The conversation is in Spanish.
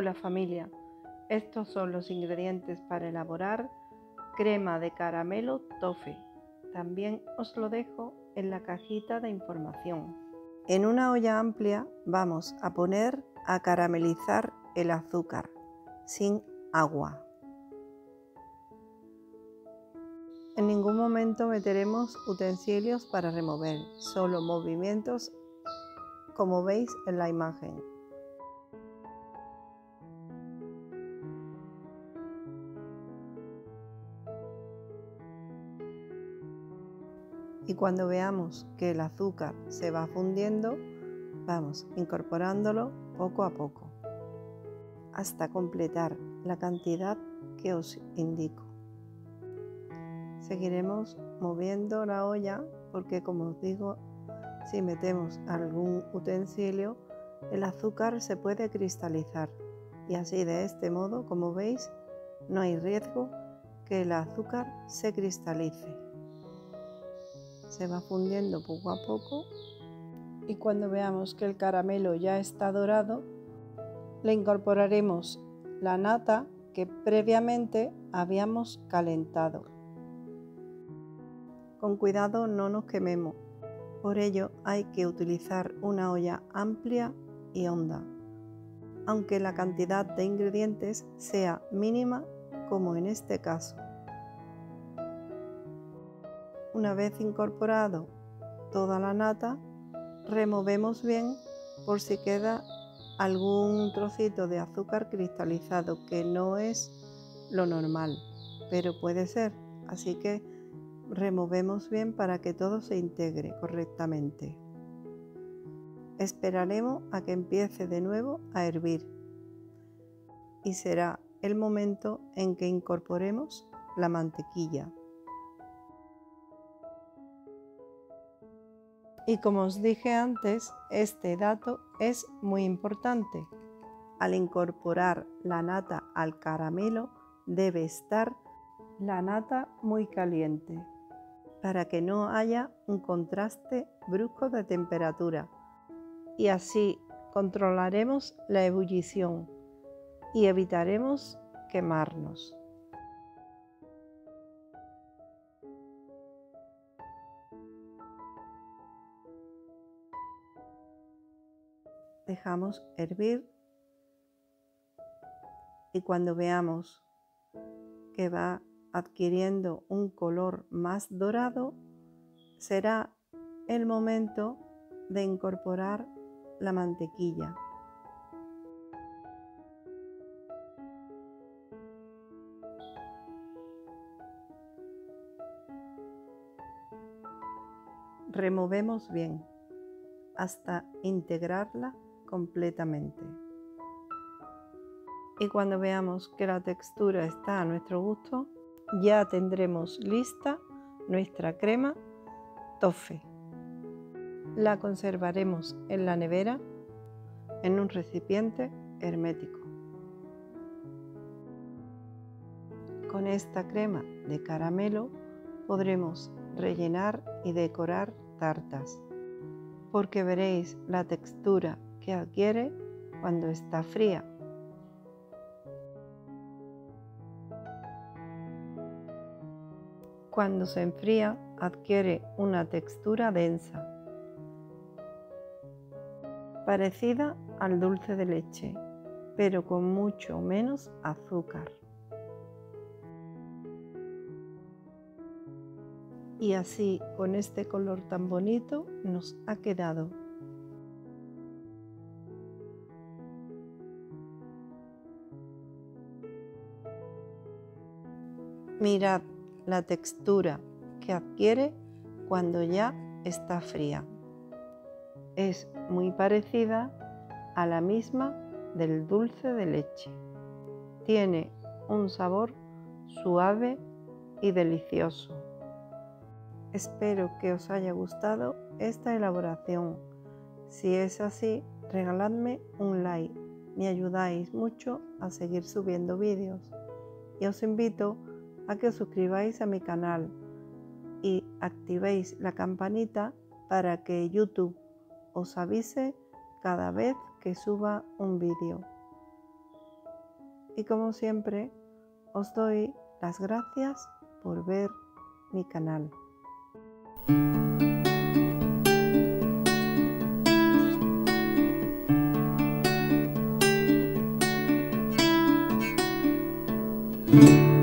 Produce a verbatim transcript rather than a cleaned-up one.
Hola familia, estos son los ingredientes para elaborar crema de caramelo toffee. También os lo dejo en la cajita de información. En una olla amplia vamos a poner a caramelizar el azúcar sin agua. En ningún momento meteremos utensilios para remover, solo movimientos como veis en la imagen. Y cuando veamos que el azúcar se va fundiendo, vamos incorporándolo poco a poco hasta completar la cantidad que os indico. Seguiremos moviendo la olla porque, como os digo, si metemos algún utensilio, el azúcar se puede cristalizar y así de este modo, como veis, no hay riesgo que el azúcar se cristalice. Se va fundiendo poco a poco y cuando veamos que el caramelo ya está dorado, le incorporaremos la nata que previamente habíamos calentado. Con cuidado no nos quememos, por ello hay que utilizar una olla amplia y honda, aunque la cantidad de ingredientes sea mínima como en este caso. Una vez incorporado toda la nata, removemos bien por si queda algún trocito de azúcar cristalizado, que no es lo normal, pero puede ser, así que removemos bien para que todo se integre correctamente. Esperaremos a que empiece de nuevo a hervir y será el momento en que incorporemos la mantequilla. Y como os dije antes, este dato es muy importante. Al incorporar la nata al caramelo, debe estar la nata muy caliente para que no haya un contraste brusco de temperatura. Y así controlaremos la ebullición y evitaremos quemarnos. Dejamos hervir y cuando veamos que va adquiriendo un color más dorado, será el momento de incorporar la mantequilla. Removemos bien hasta integrarla completamente. Y cuando veamos que la textura está a nuestro gusto, ya tendremos lista nuestra crema toffee. La conservaremos en la nevera en un recipiente hermético. Con esta crema de caramelo podremos rellenar y decorar tartas, porque veréis la textura que adquiere cuando está fría. Cuando se enfría, adquiere una textura densa, parecida al dulce de leche, pero con mucho menos azúcar. Y así, con este color tan bonito, nos ha quedado. Mirad la textura que adquiere cuando ya está fría. Es muy parecida a la misma del dulce de leche. Tiene un sabor suave y delicioso. Espero que os haya gustado esta elaboración. Si es así, regaladme un like. Me ayudáis mucho a seguir subiendo vídeos. Y os invito a que os suscribáis a mi canal y activéis la campanita para que YouTube os avise cada vez que suba un vídeo. y como siempre os doy las gracias por ver mi canal. Thank you.